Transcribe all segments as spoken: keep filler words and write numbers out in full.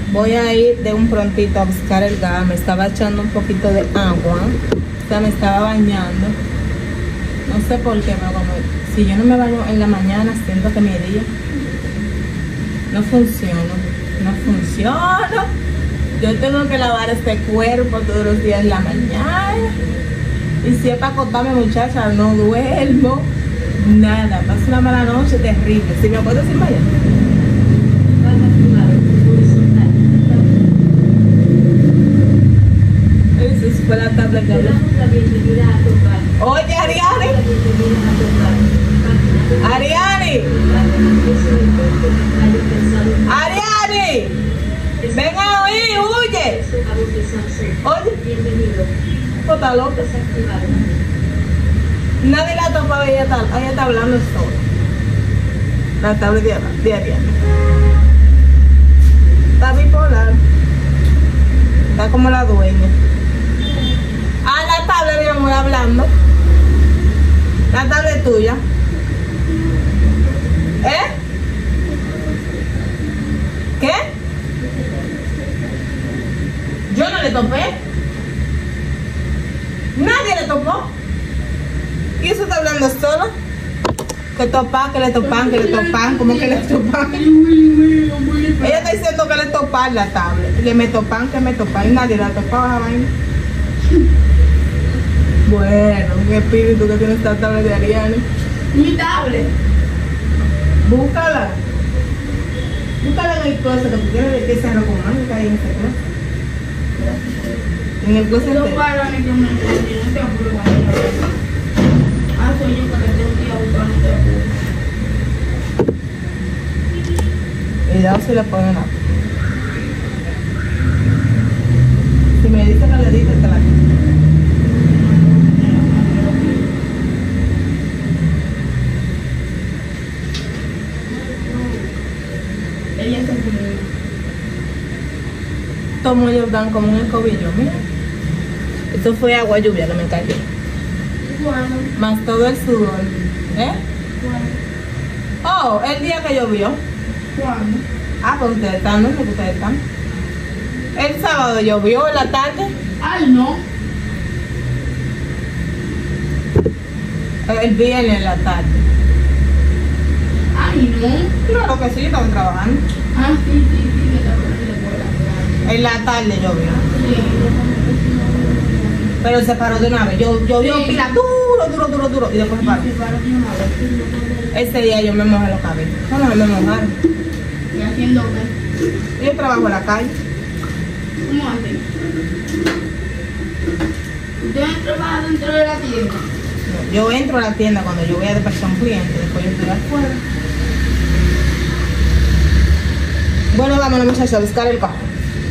Voy a ir de un prontito a buscar el gas. Me estaba echando un poquito de agua. O sea, me estaba bañando. No sé por qué, pero como si yo no me baño en la mañana, siento que mi día no funciona. No funciona. Yo tengo que lavar este cuerpo todos los días en la mañana. Y si es para acostarme, muchacha, no duermo. Nada. Paso una mala noche terrible. Si me acuerdo sin bañar. Esa fue la tabla que habló. Oye, Ariane. Ariane. Ariane. Venga a oír, huye. Oye. ¿Cómo está loca? Nadie la topaba, ella está, ella está hablando sola. La tabla de Ariane. Está bipolar. Está como la dueña. Ah, la tabla, mi amor, hablando. La tabla es tuya. ¿Eh? ¿Qué? Yo no le topé. Nadie le topó. ¿Y eso está hablando sola? Que topan, que le topan, que le topan, ¿cómo que le topan? Ella está diciendo que le topan la tablet. Que me topan, que me topan. Y nadie la topaba la vaina. Bueno, un espíritu que tiene esta tablet de Ariane. Mi tablet. Búscala. Búscala en el closet, que tú tienes que ser recomendable que hay en este closet. En el closet. Yo paro en el que me entendí, no te apuro con ella. Ah, soy yo que tengo que ir a buscar, no te apuro. Y ya se le ponen a. Si me dice que le dices, te la quito. Ella se fue. Tomo Jordan como un escobillo, mira. Esto fue agua lluvia que me cayó. ¿Cuándo? Más todo el sudor. ¿Eh? ¿Cuándo? Oh, el día que llovió. ¿Cuándo? Ah, pues ustedes están, no sé que ustedes están. El sábado llovió en la tarde. Ay, no. El viernes en la tarde. Ay, no. Claro que sí, estaba trabajando. Ah, sí, sí, sí, me está poniendo por la En la tarde llovió. Sí. Pero se paró de una vez. Yo, llovió Sí. pila duro, duro, duro, duro. Y después se paró. Sí, paro de una vez. Ese día yo me mojé los cabellos. No, no me mojaron. ¿Y haciendo qué? Yo trabajo en la calle. ¿Cómo así? ¿Usted trabaja dentro de la tienda? No, yo entro a la tienda cuando yo voy a despachar a un cliente. Después yo estoy afuera. Bueno, vámonos, muchachos, a buscar el carro.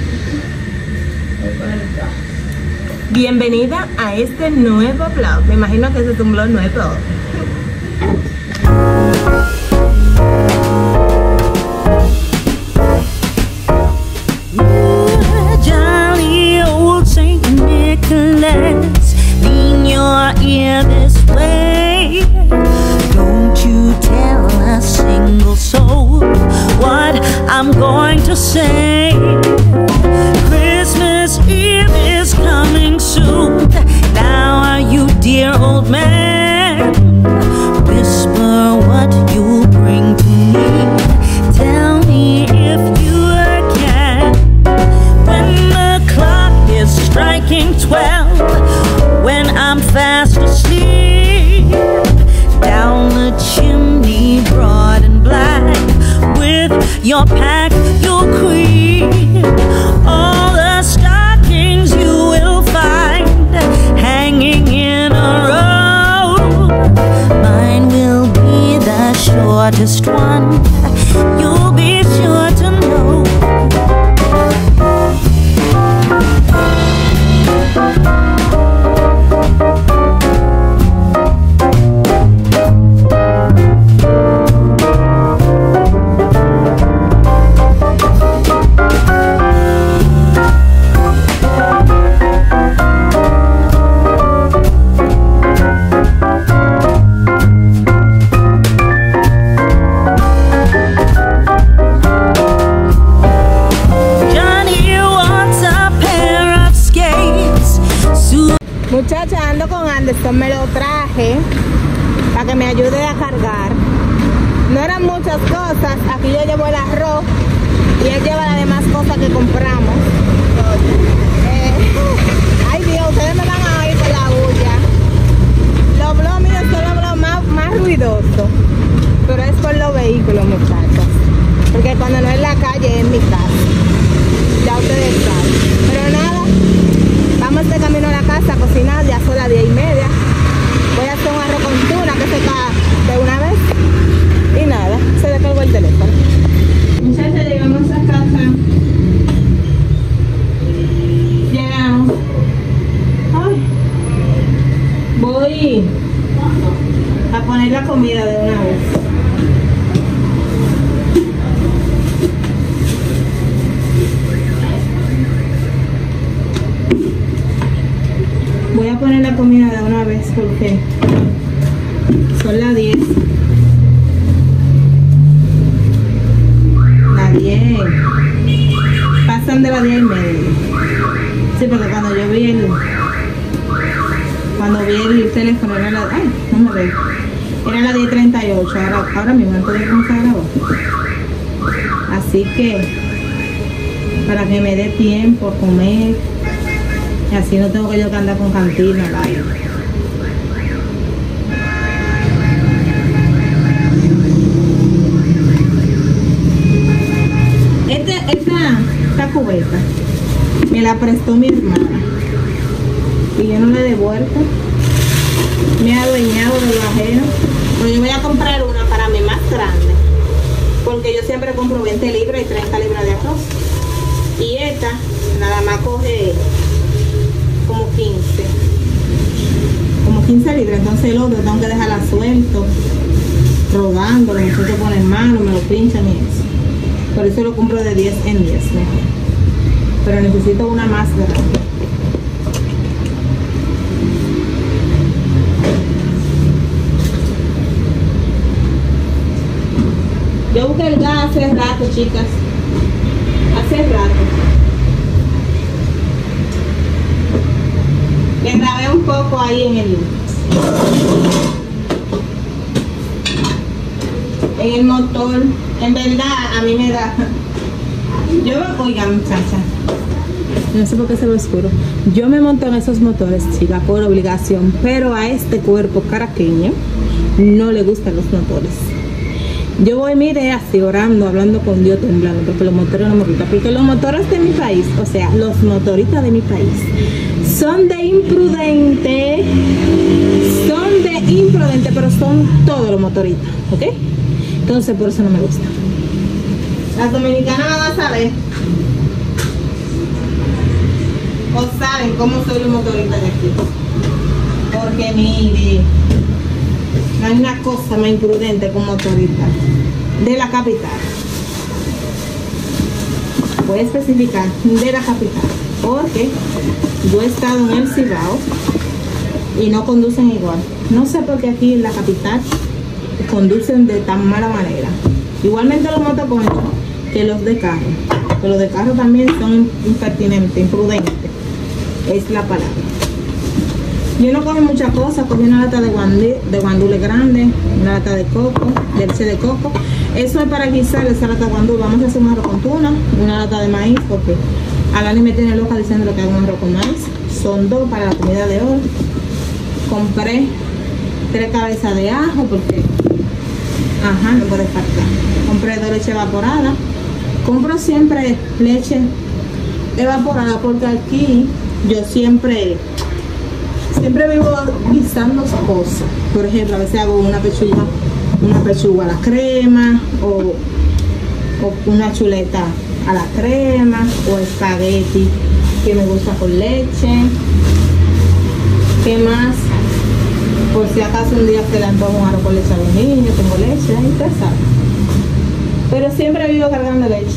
Bienvenida a este nuevo blog. Me imagino que ese es un blog nuevo. Jolly old Saint Nicholas, lean your ear this way. Don't you tell a single soul what I'm going to say. Christmas Eve is coming soon. Now are you, dear old man? Whisper what you bring to me. Tell me if you can. When the clock is striking twelve, when I'm fast asleep, down the chimney broad and black, with your pack you'll creep. All the stockings you will find hanging in a row. Mine will be the shortest one, you'll be sure to know. grande, eso me lo traje para que me ayude a cargar. No eran muchas cosas, aquí yo llevo el arroz y él lleva las demás cosas que compramos. Eh, ay Dios, ustedes me van a oír por la bulla. Los blogs míos son los blogs más, más ruidosos, pero es por los vehículos, muchachos. Porque cuando no es la calle, es mi casa. Ya ustedes saben. Pero nada, vamos de camino a la casa a cocinar, ya son las diez y media. Voy a hacer un arroz con tuna que se cae de una vez. Y nada, se descargó el teléfono. Muchachos, llegamos a casa. Llegamos. Ay. Voy a poner la comida de una vez. Voy a poner la comida de una vez porque son las diez. Las diez. Pasan de las diez y media. Sí, porque cuando yo vi el... Cuando vi el teléfono era la... Ay, no me veo. Era la diez treinta y ocho. Ahora, ahora mismo antes de comenzar a grabar. Así que... Para que me dé tiempo a comer. Y así no tengo que yo que andar con cantina al aire. Este, esta, esta cubeta me la prestó mi hermana y yo no le he devuelto. Me ha adueñado de lo ajeno. Pero yo voy a comprar una para mí más grande, porque yo siempre compro veinte libras y treinta libras de arroz. Y esta nada más coge como quince como quince libras. Entonces el otro tengo que dejarla suelto rodando, los muchachos ponen mano, me lo pinchan y eso. Por eso lo compro de diez en diez mejor. Pero necesito una más grande. Yo busqué el gas hace rato, chicas, hace rato. Le grabé un poco ahí en el en el motor. En verdad a mí me da, yo, oigan muchacha, no sé por qué se ve oscuro. Yo me monto en esos motores, chicas, por obligación, pero a este cuerpo caraqueño no le gustan los motores. Yo voy, mire, así orando, hablando con Dios, temblando, porque los motores no me gustan. Porque los motores de mi país, o sea, los motoristas de mi país, son de imprudente, son de imprudente, pero son todos los motoristas, ¿ok? Entonces por eso no me gusta. Las dominicanas van a saber, o saben cómo soy los motoristas de aquí. Porque mire, no hay una cosa más imprudente como motorista de la capital. Voy a especificar de la capital, porque yo he estado en el Cibao y no conducen igual. No sé por qué aquí en la capital conducen de tan mala manera. Igualmente los motoconchos que los de carro, que los de carro también son impertinentes, imprudentes, es la palabra. Yo no cojo muchas cosas, cogí una lata de, guandí, de guandule grande, una lata de coco, de leche de coco. Eso es para guisar esa lata de guandule. Vamos a hacer un arroz con tuna, una lata de maíz, porque Alani me tiene loca diciendo que hago un arroz con maíz. Son dos para la comida de hoy. Compré tres cabezas de ajo, porque, ajá, no puede faltar. Compré dos leche evaporada. Compro siempre leche evaporada, porque aquí yo siempre... Siempre vivo guisando cosas. Por ejemplo, a veces hago una pechuga, una pechuga a la crema, o, o una chuleta a la crema, o espagueti que me gusta con leche. ¿Qué más? Por si acaso un día se le antoja un arroz con leche a los niños, tengo leche, ahí usted sabe. Pero siempre vivo cargando leche.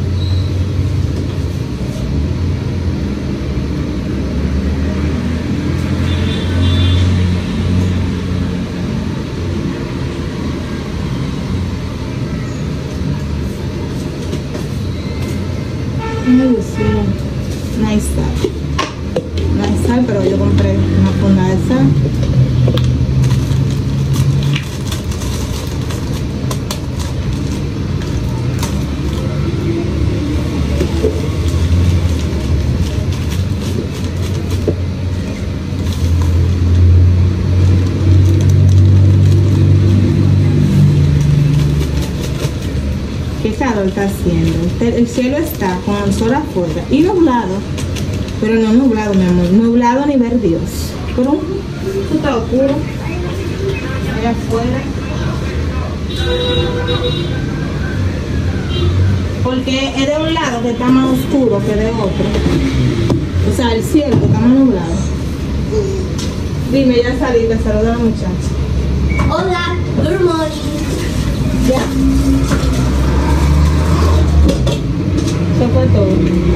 Ay, Dios mío. No hay sal. No hay sal, pero yo compré una funda de sal. calor está haciendo. El cielo está con el sol afuera y nublado. Pero no nublado, mi amor. Nublado a nivel Dios. Pero esto está oscuro. Allá afuera. Porque es de un lado que está más oscuro que de otro. O sea, el cielo que está más nublado. Dime, ya saliste, saluda a la muchacha. Hola, good morning. Ya. Eso fue todo.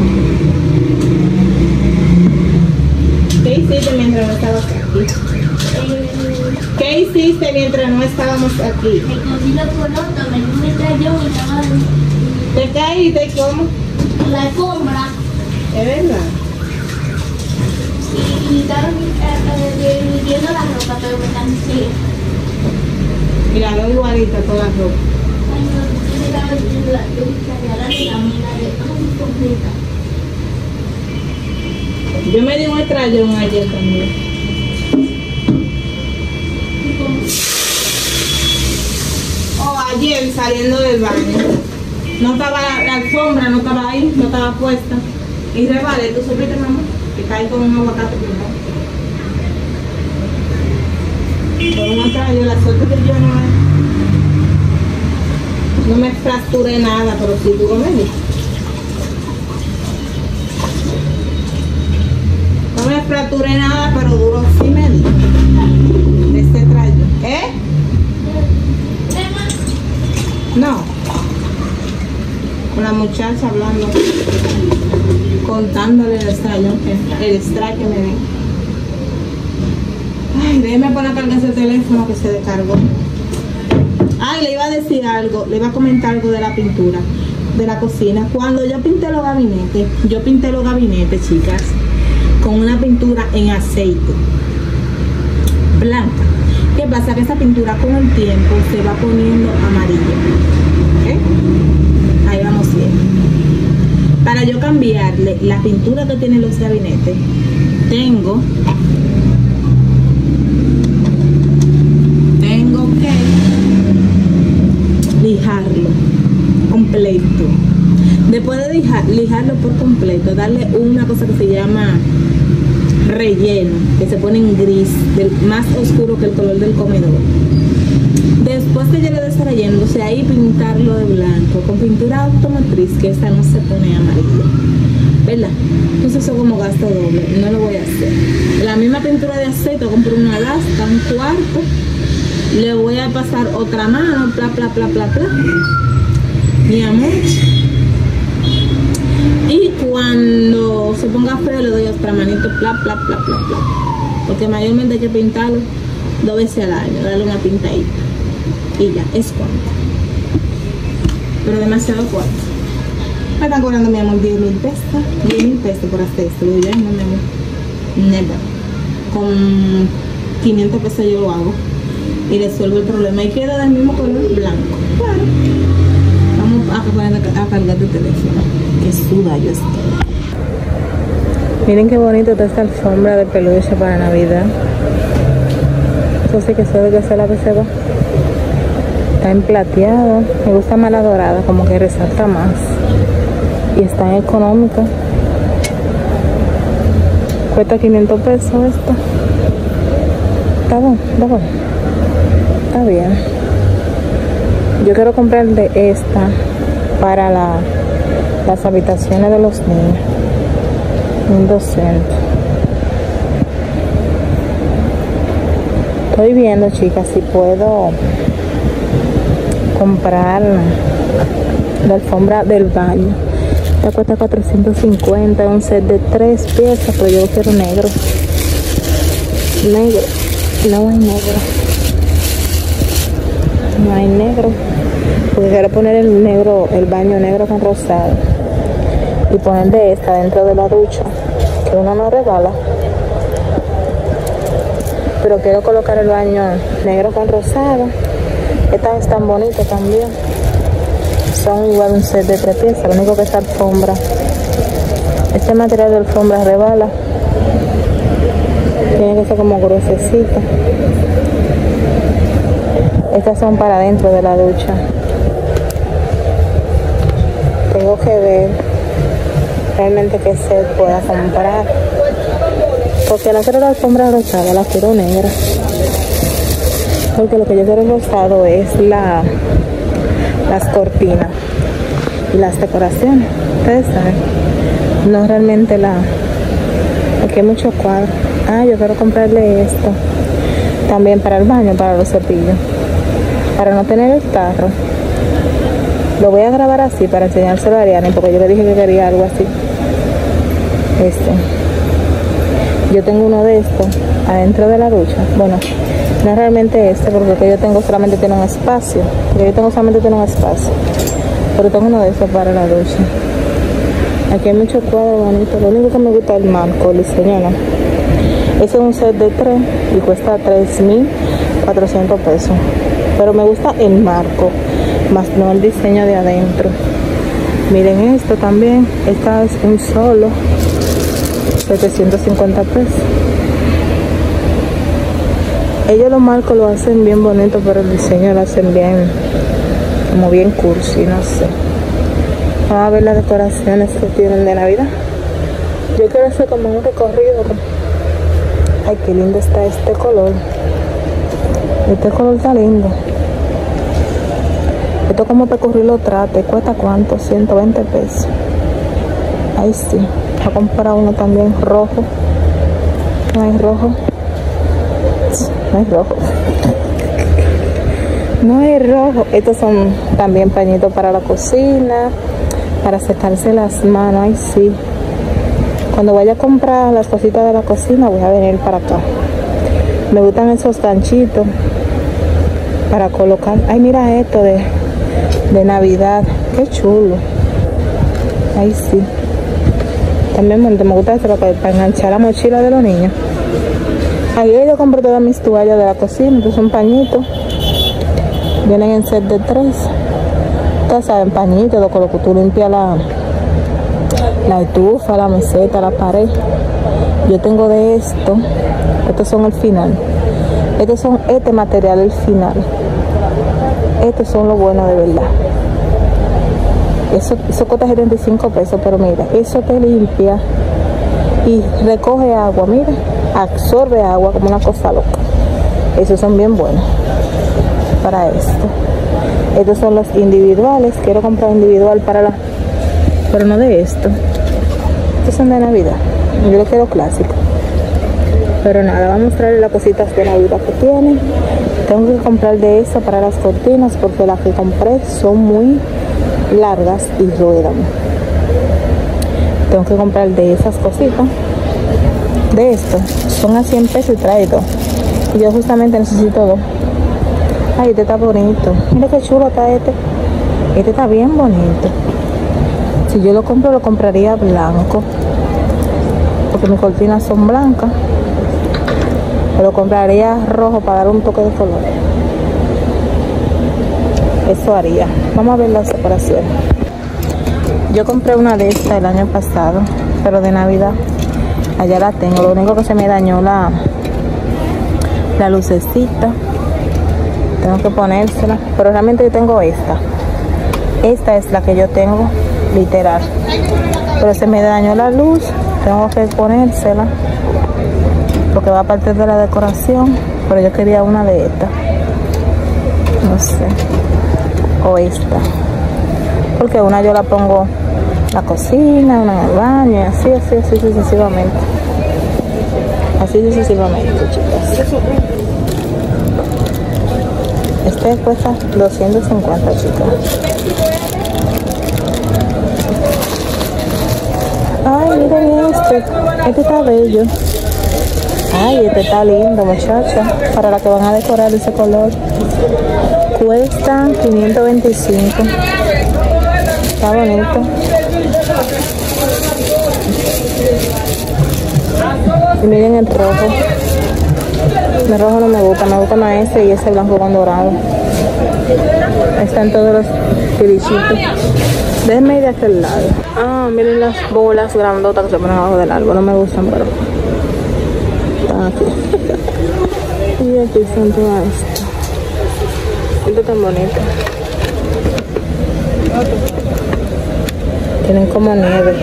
¿Qué hiciste mientras no estabas aquí? Eh, ¿Qué hiciste mientras no estábamos aquí? me cogí la pelota, me dio un estrellón y estaba ¿Te caíste y cómo? en la alfombra. Es verdad. Y, y estaban eh, eh, viendo la ropa, pero me cansé. Mira, lo igualita toda la ropa. Ay, no, yo estaba viendo la ducha y ahora de la mina de ay, completa. Yo me di un estrellón ayer también. Y como, O ayer saliendo del baño. No estaba la, la alfombra, no estaba ahí, no estaba puesta. Y rebalé, ¿tú supiste, mamá? Que caí con un aguacate pintado. Por un estrellón, la suerte que yo no, no me fracturé nada, pero sí duro me di. No me fracturé nada, pero duro sí me di. De este trayo. ¿Eh? No. Con la muchacha hablando. Contándole el extraño que, el extra que me di. Ay, déjeme poner a cargar ese teléfono que se descargó. Ay, le iba a decir algo, le iba a comentar algo de la pintura de la cocina. Cuando yo pinté los gabinetes, yo pinté los gabinetes, chicas, con una pintura en aceite blanca. ¿Qué pasa? Que esa pintura con el tiempo se va poniendo amarilla. ¿Okay? Ahí vamos bien. Para yo cambiarle la pintura que tienen los gabinetes, tengo tengo que lijarlo completo. Después de lijar, lijarlo por completo, darle una cosa que se llama relleno, que se pone en gris, del, más oscuro que el color del comedor. Después que yo le dé ese relleno, entonces ahí pintarlo de blanco con pintura automotriz, que esta no se pone amarilla, ¿verdad? Entonces eso como gasto doble, no lo voy a hacer. La misma pintura de aceite, compro una lasta, un cuarto, le voy a pasar otra mano, pla, pla, pla, pla, pla, mi amor. Y cuando se ponga feo le doy otra manito, pla, pla, pla, pla, pla. Porque mayormente hay que pintarlo dos veces al año, darle una pintadita. Y ya, es cuanto. Pero demasiado cuarto. Me están cobrando, mi amor, diez mil pesos. diez mil pesos por hacer esto. Yo ya no, mi amor. Never. Con quinientos pesos yo lo hago. Y resuelvo el problema. Y queda del mismo color blanco. Claro. Vamos a poner a cargar tu teléfono. Que suda yo estoy. Miren qué bonito está esta alfombra de peluche para Navidad. Eso sí que se debe hacer la que se va. Está en plateado. Me gusta más la dorada, como que resalta más. Y está en económica. Cuesta quinientos pesos esto. Está bueno, está bueno. Está bien. Yo quiero comprar de esta para la, las habitaciones de los niños. mil doscientos. Estoy viendo, chicas, si puedo comprar la alfombra del baño. Esta cuesta cuatrocientos cincuenta, un set de tres piezas, pero yo quiero negro. Negro. No hay negro. No hay negro. Porque quiero poner el negro, el baño negro con rosado. Y poner de esta dentro de la ducha, que uno no regala. Pero quiero colocar el baño negro con rosado. Estas están bonitas también. Son igual un set de tres piezas. Lo único que es alfombra. Este material de alfombra rebala. Tiene que ser como gruesecita. Estas son para dentro de la ducha. Tengo que ver realmente qué set pueda comprar. Porque no quiero la alfombra rosada, la quiero negra. Porque lo que yo quiero rosado es la las cortinas y las decoraciones. Ustedes saben. No realmente la... Aquí hay muchos cuadros. Ah, yo quiero comprarle esto. También para el baño, para los cepillos. Para no tener el carro. Lo voy a grabar así para enseñárselo a Ariane, porque yo le dije que quería algo así. Este. Yo tengo uno de estos adentro de la ducha. Bueno, no realmente este, porque el que yo tengo solamente tiene un espacio. El que yo tengo solamente tiene un espacio. Pero tengo uno de estos para la ducha. Aquí hay muchos cuadros bonitos. Lo único que me gusta es el marco, el diseño, ¿no? Ese es un set de tres y cuesta tres mil cuatrocientos pesos. Pero me gusta el marco, más no el diseño de adentro. Miren esto también. Esta es un solo setecientos cincuenta pesos. Ellos los marcos lo hacen bien bonito, pero el diseño lo hacen bien, como bien cursi, no sé. Vamos a ver las decoraciones que tienen de Navidad. Yo quiero hacer como un recorrido. Ay, qué lindo está este color. Este color está lindo. Esto como Pecurri lo trate. ¿Cuesta cuánto? ciento veinte pesos. Ahí sí. Voy a comprar uno también rojo. No hay rojo. No hay rojo. No hay rojo. Estos son también pañitos para la cocina, para secarse las manos. Ay, sí. Cuando vaya a comprar las cositas de la cocina, voy a venir para acá. Me gustan esos ganchitos para colocar. Ay, mira esto de, de Navidad. Qué chulo. Ay, sí. También me gusta esto para, para enganchar la mochila de los niños. Ahí yo compré todas mis toallas de la cocina. Estos son pañitos. Vienen en set de tres. Ustedes saben, pañitos, con lo que tú limpias la, la estufa, la meseta, la pared. Yo tengo de esto. Estos son el final. Estos son este material, el final. Estos son lo bueno de verdad. Eso, eso cuesta setenta y cinco pesos, pero mira, eso te limpia y recoge agua, mira, absorbe agua como una cosa loca. Esos son bien buenos para esto. Estos son los individuales. Quiero comprar individual para la, pero no de esto. Estos son de Navidad. Yo lo quiero clásico. Pero nada, vamos a mostrarles las cositas de Navidad que tienen. Tengo que comprar de esta para las cortinas porque las que compré son muy largas y ruedan. Tengo que comprar de esas cositas. De esto. Son a cien pesos y trae dos. Y yo justamente necesito dos. Ay, este está bonito. Mira qué chulo está este. Este está bien bonito. Si yo lo compro, lo compraría blanco. Porque mis cortinas son blancas. Lo compraría rojo para dar un toque de color. Eso haría. Vamos a ver la separación. Yo compré una de estas el año pasado, pero de Navidad. Allá la tengo. Lo único que se me dañó la la lucecita. Tengo que ponérsela. Pero realmente yo tengo esta. Esta es la que yo tengo, literal. Pero se me dañó la luz. Tengo que ponérsela. Porque va a partir de la decoración. Pero yo quería una de estas. No sé. O esta. Porque una yo la pongo en la cocina, una en el baño, y así, así, así sucesivamente. Así sucesivamente, chicas. Este cuesta doscientos cincuenta, chicas. Ay, miren este. Este está bello. Ay, este está lindo, muchacha. Para la que van a decorar ese color. Cuesta quinientos veinticinco. Está bonito. Y miren el rojo. El rojo no me gusta, me gusta más ese y ese blanco con dorado. Ahí están todos los tirichitos. Déjenme ir de aquel lado. Ah, miren las bolas grandotas que se ponen abajo del árbol. No me gustan, pero están aquí. Y aquí están todas estas. Esto es tan bonito. Tienen como nieve.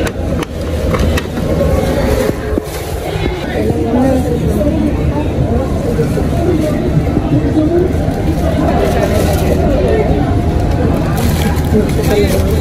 Thank you.